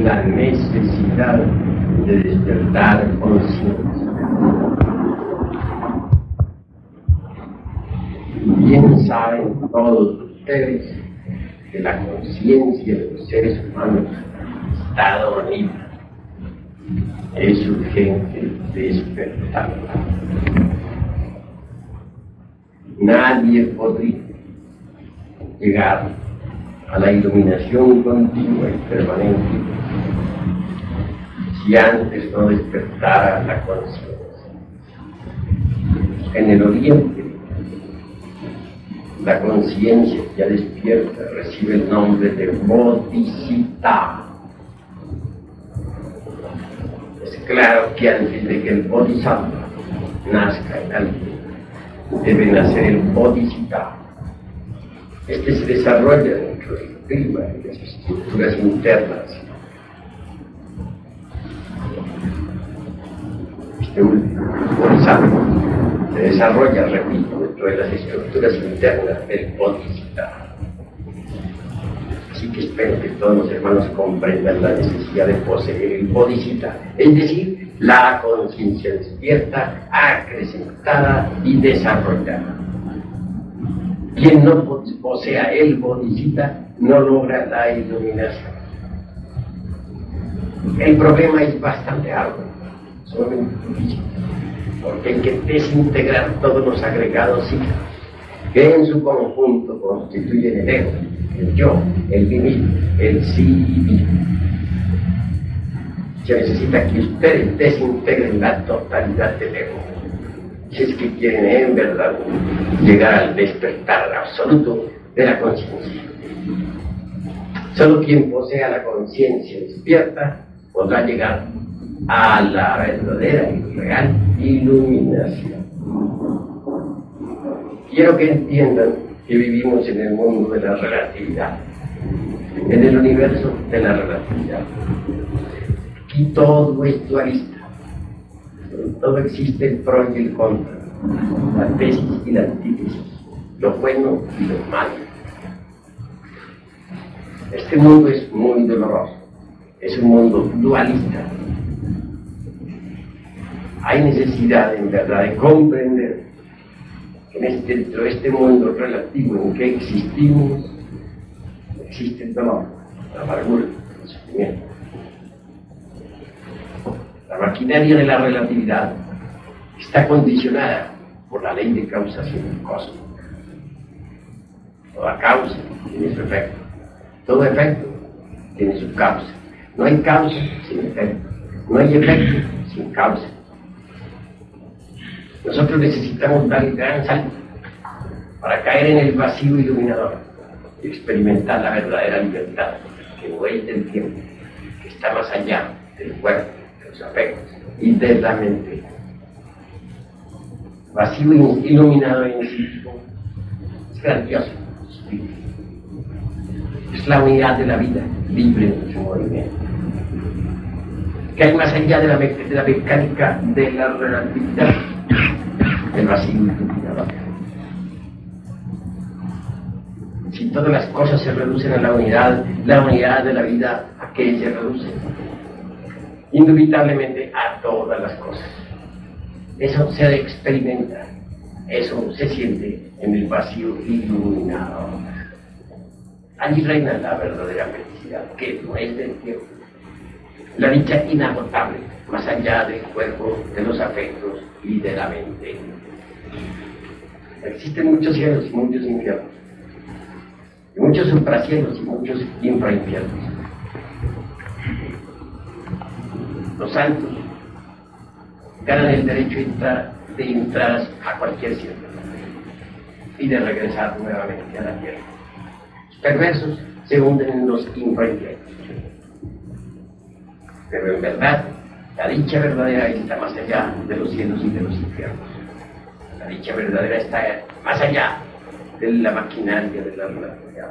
la necesidad de despertar conciencia. Bien saben todos ustedes que la conciencia de los seres humanos está dormida. Es urgente despertarla. Nadie podría llegar a la iluminación continua y permanente si antes no despertara la conciencia. En el Oriente, la conciencia ya despierta recibe el nombre de Bodhisattva. Es claro que antes de que el Bodhisattva nazca en alguien, debe nacer el Bodhisattva. Este se desarrolla dentro del clima y las estructuras internas. Este último, Bodhisattva, se desarrolla, repito, dentro de las estructuras internas del Bodhisattva. Así que espero que todos los hermanos comprendan la necesidad de poseer el Bodhisattva, es decir, la conciencia despierta, acrecentada y desarrollada. Quien no posea el Bodhisattva no logra la iluminación. El problema es bastante arduo, solamente difícil, porque hay que desintegrar todos los agregados psíquicos que en su conjunto constituyen el ego, el yo, el mí, el sí mismo. Se necesita que ustedes desintegren la totalidad del ego, si es que quieren en verdad llegar al despertar absoluto de la conciencia. Solo quien posea la conciencia despierta podrá llegar a la verdadera y real iluminación. Quiero que entiendan que vivimos en el mundo de la relatividad, en el universo de la relatividad. Aquí todo es dualista. En todo existe el pro y el contra, la tesis y la antítesis, lo bueno y lo malo. Este mundo es muy doloroso, es un mundo dualista. Hay necesidad en verdad de comprender que dentro de este mundo relativo en que existimos, existe el dolor, la amargura, el sufrimiento. La maquinaria de la relatividad está condicionada por la ley de causación cósmica. Toda causa tiene su efecto. Todo efecto tiene su causa. No hay causa sin efecto. No hay efecto sin causa. Nosotros necesitamos dar el gran salto para caer en el vacío iluminador y experimentar la verdadera libertad que no es del tiempo, que está más allá del cuerpo, de los afectos y de la mente. Vacío iluminado en sí es grandioso. Es la unidad de la vida libre en su movimiento. Que hay más allá de la mecánica de la relatividad, el vacío iluminador. Si todas las cosas se reducen a la unidad de la vida, ¿a qué se reduce? Indubitablemente a todas las cosas. Eso se experimenta, eso se siente en el vacío iluminado. Allí reina la verdadera felicidad, que no es del tiempo. La dicha inagotable, más allá del cuerpo, de los afectos y de la mente. Existen muchos cielos y muchos infiernos, y muchos supracielos y muchos infrainfiernos. Los santos ganan el derecho de entrar a cualquier cielo y de regresar nuevamente a la tierra. Los perversos se hunden en los infrainfiernos. Pero en verdad, la dicha verdadera está más allá de los cielos y de los infiernos. La dicha verdadera está más allá de la maquinaria de la relatividad.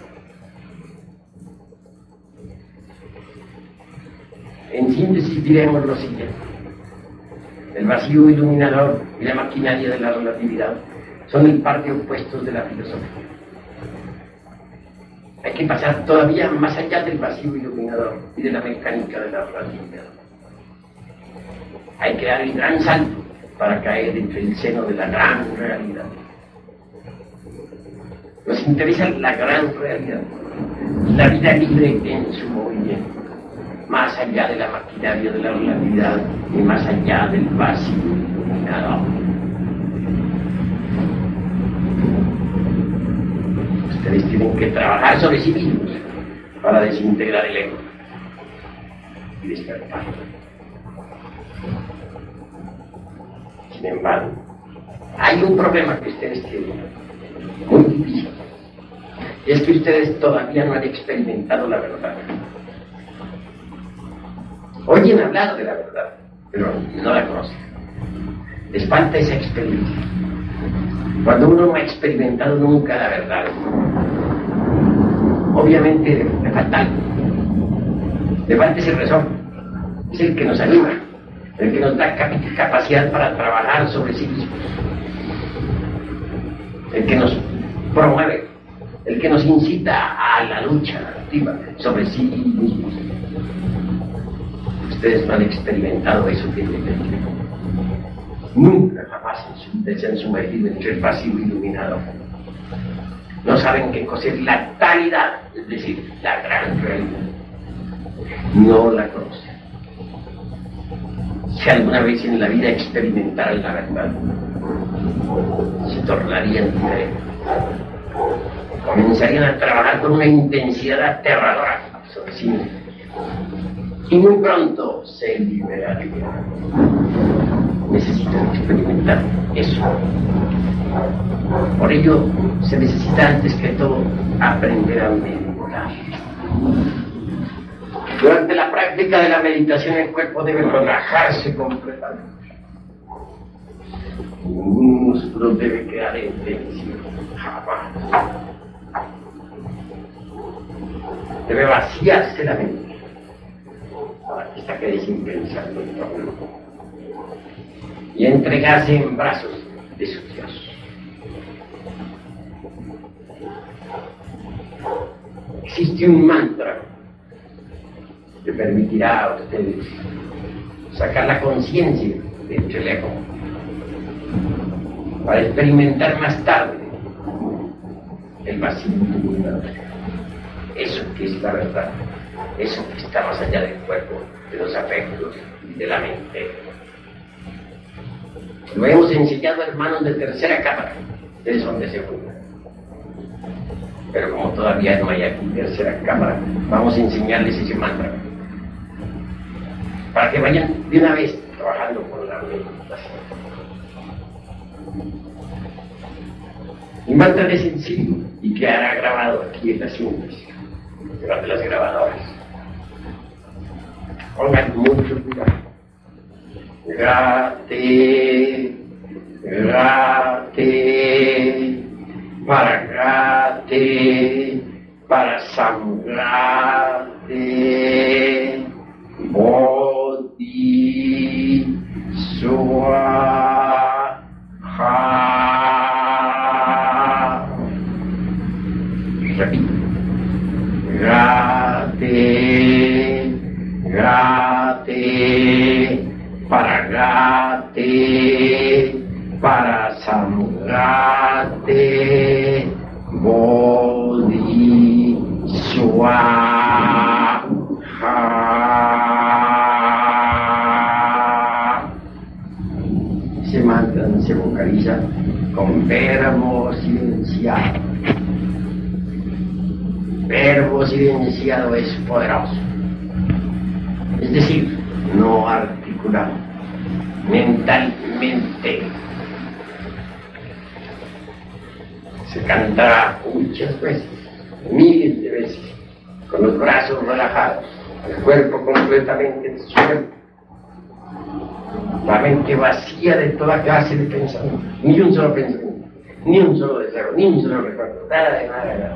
En síntesis diremos lo siguiente: el vacío iluminador y la maquinaria de la relatividad son en parte opuestos de la filosofía. Hay que pasar todavía más allá del vacío iluminador y de la mecánica de la relatividad. Hay que dar el gran salto para caer entre el seno de la gran realidad. Nos interesa la gran realidad, la vida libre en su movimiento, más allá de la maquinaria de la relatividad y más allá del vacío iluminador. Ustedes tienen que trabajar sobre sí mismos para desintegrar el ego y despertar. Sin embargo, hay un problema que ustedes tienen, muy difícil, y es que ustedes todavía no han experimentado la verdad. Oyen hablar de la verdad, pero no la conocen. Les falta esa experiencia. Cuando uno no ha experimentado nunca la verdad, obviamente le falta algo. Le falta ese resorte. Es el que nos anima, el que nos da capacidad para trabajar sobre sí mismos, el que nos promueve, el que nos incita a la lucha activa sobre sí mismos. Ustedes no han experimentado eso firmemente. Nunca jamás se han sumergido entre el vacío iluminado. No saben qué cosa es la talidad, es decir, la gran realidad. No la conocen. Si alguna vez en la vida experimentaran la verdad, se tornarían diferentes. Comenzarían a trabajar con una intensidad aterradora sobre sí mismos. Y muy pronto se liberarían. Necesitan experimentar eso. Por ello, se necesita antes que todo aprender a meditar. Durante la práctica de la meditación, el cuerpo debe relajarse completamente. Ningún músculo debe quedar en tensión, jamás. Debe vaciarse la mente para que esta quede sin pensar en torno y entregarse en brazos de su Dios. Existe un mantra que permitirá a ustedes sacar la conciencia de entre el ego para experimentar más tarde el vacío iluminado. Eso que es la verdad, eso que está más allá del cuerpo, de los afectos y de la mente. Lo hemos enseñado a hermanos de tercera cámara, ustedes son de segunda. Pero como todavía no hay aquí tercera cámara, vamos a enseñarles ese mantra, para que vayan de una vez trabajando con la meditación. Mi mantra es sencillo y quedará grabado aquí en las cintas, durante las grabadoras. Pongan mucho cuidado. Grate, grate, para sangrate, bodhi, swaha. Repito. Grate, grate, para sangrate, bodhi, swaha. Se mantra se vocaliza con verbo silenciado. Verbo silenciado es poderoso, es decir, no articulado, mentalmente. Se cantará muchas veces, miles de veces, con los brazos relajados, el cuerpo completamente suelto, la mente vacía de toda clase de pensamiento, ni un solo pensamiento, ni un solo deseo, ni un solo recuerdo, nada de nada.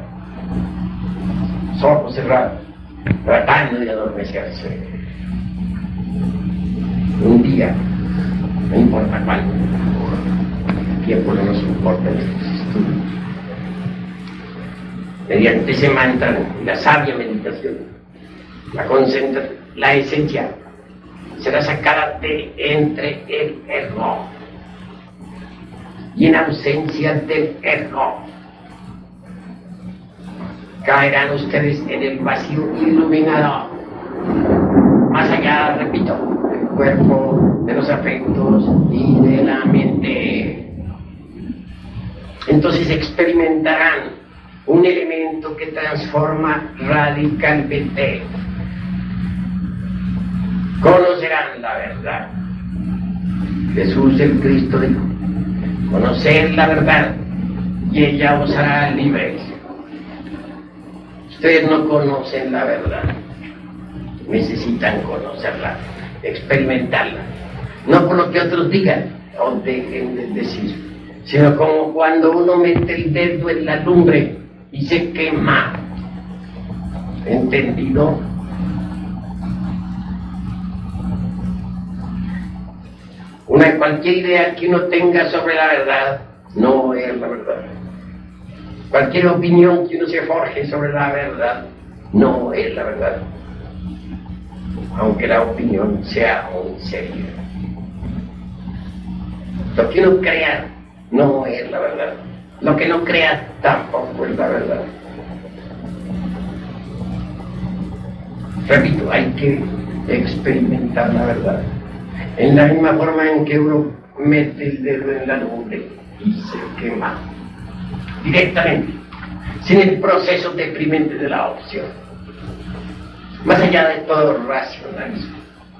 Ojos cerrados, tratando de adormecerse. Un día, no importa cuánto, el tiempo no nos importa en estos estudios. mediante ese mantra y la sabia meditación, la esencia será sacada de entre el ego, y en ausencia del ego caerán ustedes en el vacío iluminado, más allá, repito, del cuerpo, de los afectos y de la mente. Entonces experimentarán un elemento que transforma radicalmente. Conocerán la verdad. Jesús el Cristo dijo: conocer la verdad y ella os hará libres. Ustedes no conocen la verdad, necesitan conocerla, experimentarla, no por lo que otros digan o dejen de decir, sino como cuando uno mete el dedo en la lumbre y se quema. ¿Entendido? Cualquier idea que uno tenga sobre la verdad no es la verdad. Cualquier opinión que uno se forje sobre la verdad no es la verdad, aunque la opinión sea muy seria. Lo que uno crea no es la verdad. Lo que no crea tampoco es la verdad. Repito, hay que experimentar la verdad. En la misma forma en que uno mete el dedo en la lumbre y se quema directamente, sin el proceso deprimente de la opción, más allá de todo racionalismo.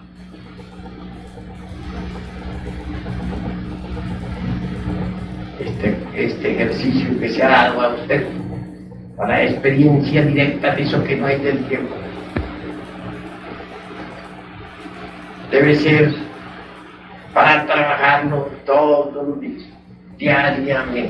Este ejercicio que se ha dado a usted para la experiencia directa de eso que no hay del tiempo debe ser para trabajarlo todos los días, diariamente,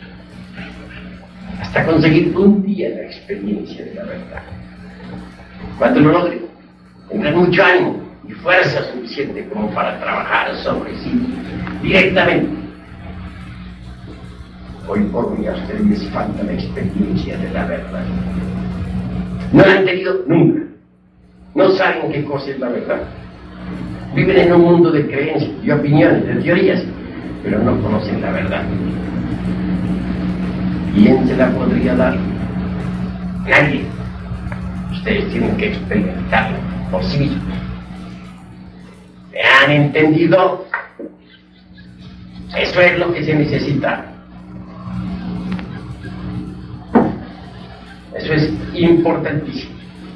hasta conseguir un día la experiencia de la verdad. Cuando lo logre, tendrá mucho ánimo y fuerza suficiente como para trabajar sobre sí directamente. Hoy por hoy a ustedes les falta la experiencia de la verdad. No la han tenido nunca. No saben qué cosa es la verdad. Viven en un mundo de creencias, de opiniones, de teorías, pero no conocen la verdad. ¿Quién se la podría dar? Nadie. Ustedes tienen que experimentarlo por sí mismos. ¿Me han entendido? Eso es lo que se necesita. Eso es importantísimo.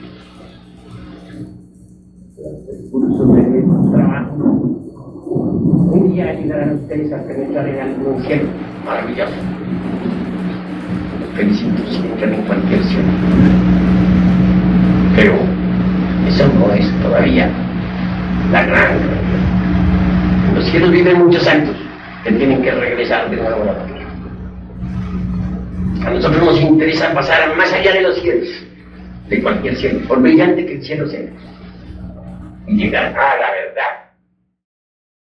El curso de trabajo, un día ayudarán ustedes a penetrar en algún cielo maravilloso. Los felicito si entran en cualquier cielo. Pero eso no es todavía la gran realidad. En los cielos viven muchos santos que tienen que regresar de nuevo a la tierra. A nosotros nos interesa pasar más allá de los cielos, de cualquier cielo, por brillante que el cielo sea, y llegar a la verdad.